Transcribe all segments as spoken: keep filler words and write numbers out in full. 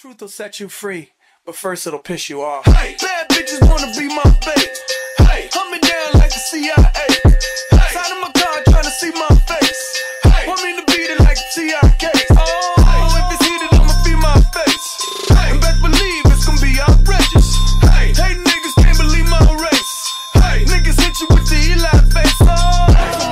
Truth will set you free, but first it'll piss you off. Hey, bad bitches wanna be my babe. Hey, hunt me down like the C I A. Hey, side of my car trying to see my face. Hey, want me to beat it like the T I K. Oh, hey, if it's heated, I'ma feed my face. Hey, and best believe it's gonna be outrageous. Hey, hey, niggas can't believe my race. Hey, niggas hit you with the Eli face. Oh,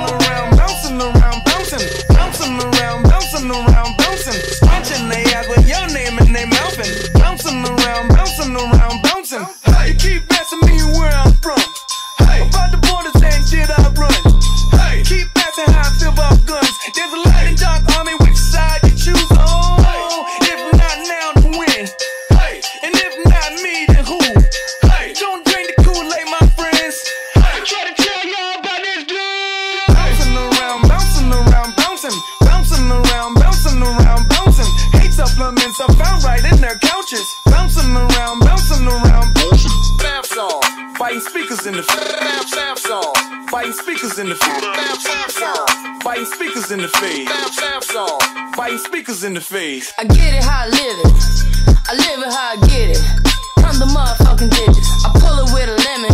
bouncing around, bouncing around, bouncing, bouncing around, bouncing around, bouncing, scratching they ass with your name and they mouthing, bouncing around, bouncing around, bouncing. Hey, you keep asking me where I'm from. Hey, about the borders and did I run? Hey, keep asking how I feel about guns. There's a light and dark army, which side you choose? Oh, if not now, then when? Hey, and if not me, then who? Hey, don't drink the Kool-Aid, my friends. Hey, try to tell y'all about this dude. Bouncing around, bouncing around, bouncing, bouncing around, bouncing around, bouncing. Hate supplements I found right in their couches. Bouncing around, bouncing around, bouncing. Bam song, fighting speakers in the bam bam song, fighting speakers in the bam bam song, fighting speakers in the face. Bam bam song, fighting speakers in the face. I get it how I live it. I live it how I get it. Come the motherfucking digits. I pull it with a lemon.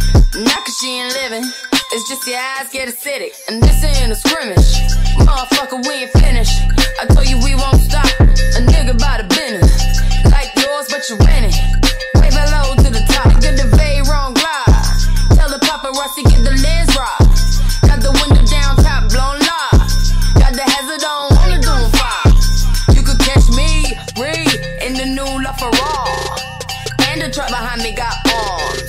Not cause she ain't living. It's just your eyes get acidic. And this ain't a scrimmage. Motherfucker, we ain't finished. I told you we won't stop. A nigga by the business. Like yours, but you rent it. Wave hello to the top. Get the very wrong glide. Tell the paparazzi get the lens right. Got the window down, top blown live. Got the hazard on, only doing five. You could catch me, read in the new LaFerrari. And the truck behind me got arms.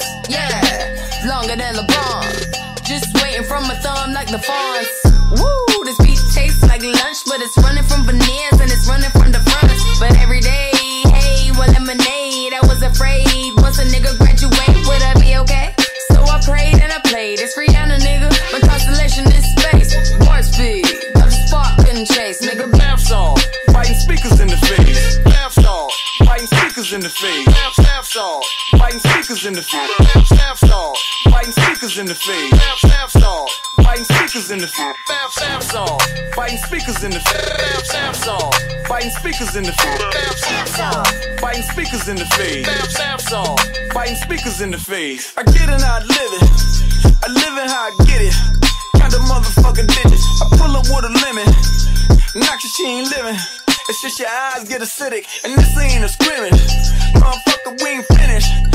Yeah, longer than LeBron. Just waiting from my thumb like the fawns. Woo, this beat tastes like lunch, but it's running from veneers and it's running from the front. But every day, hey, well, lemonade. I was afraid once a nigga graduate, would I be okay? So I prayed and I played. It's Rihanna, nigga. My constellation is space. Warp speed, but the spark couldn't chase. Nigga, Bam song, fighting speakers in the face. Bam song, fighting speakers in the face. Bam bam song, fighting speakers in the face. Bam bam song, fighting speakers in the face. Bam bam song, fighting speakers in the face. Bam bam song, fighting speakers in the face. Bam bam song, fighting speakers in the face. Bam bam song, fighting speakers in the face. Bam bam song, fighting speakers in the face. I get it how I live it. I live it how I get it. Count the motherfucking digits. I pull up with a lemon. Not cause she ain't living. It's just your eyes get acidic. And this ain't a scrimmage. Motherfucker, we ain't finished.